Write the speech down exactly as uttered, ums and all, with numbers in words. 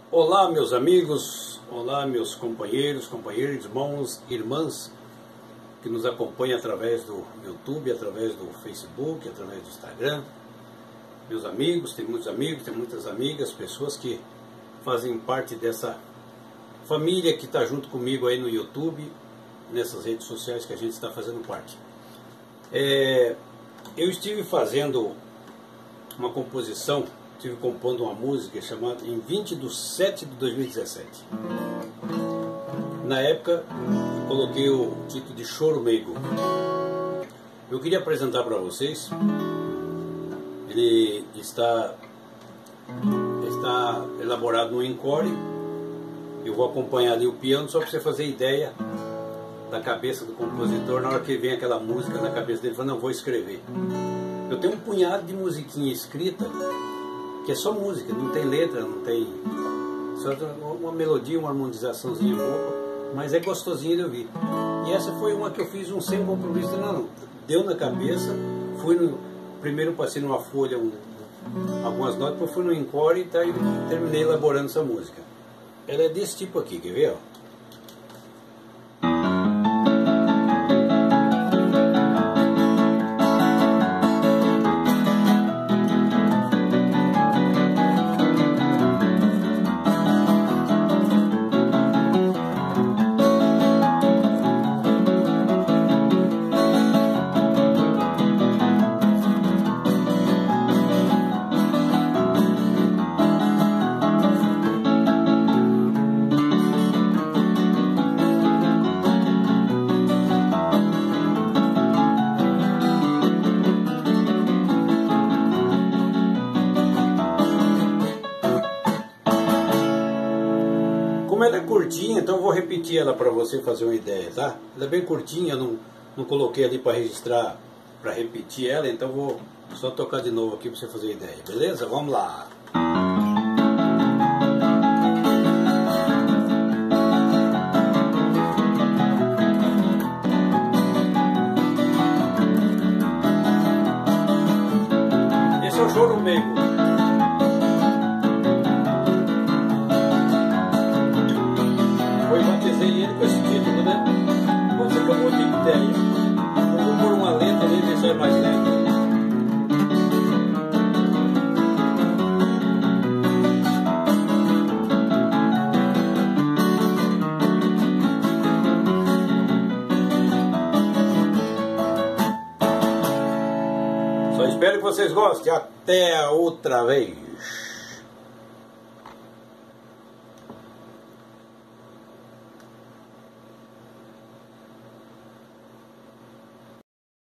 Olá, meus amigos, olá, meus companheiros, companheiros, irmãos, irmãs que nos acompanham através do YouTube, através do Facebook, através do Instagram. Meus amigos, tem muitos amigos, tem muitas amigas, pessoas que fazem parte dessa família que está junto comigo aí no YouTube, nessas redes sociais que a gente está fazendo parte. É, eu estive fazendo uma composição, estive compondo uma música chamada em vinte de sete de dois mil e dezessete. Na época, eu coloquei o título de Choro Meigo. Eu queria apresentar para vocês. Ele está, está elaborado no encore. Eu vou acompanhar ali o piano só para você fazer ideia da cabeça do compositor. Na hora que vem aquela música na cabeça dele, ele fala, não, vou escrever. Eu tenho um punhado de musiquinha escrita que é só música, não tem letra, não tem só uma melodia, uma harmonizaçãozinha boa, mas é gostosinho de ouvir. E essa foi uma que eu fiz um sem compromisso, não, não. Deu na cabeça, fui no primeiro passei numa folha um, algumas notas, depois fui no encore e, tá, e terminei elaborando essa música. Ela é desse tipo aqui, quer ver? Ó? Como ela é curtinha, então eu vou repetir ela para você fazer uma ideia, tá? Ela é bem curtinha, eu não, não coloquei ali para registrar, para repetir ela, então eu vou só tocar de novo aqui para você fazer ideia, beleza? Vamos lá! Esse é o Choro Meigo. Eu batizei ele com esse título, né? Pode ser que eu mude de ideia. Eu vou pôr uma letra ali e deixar mais lento. Só espero que vocês gostem. Até a outra vez.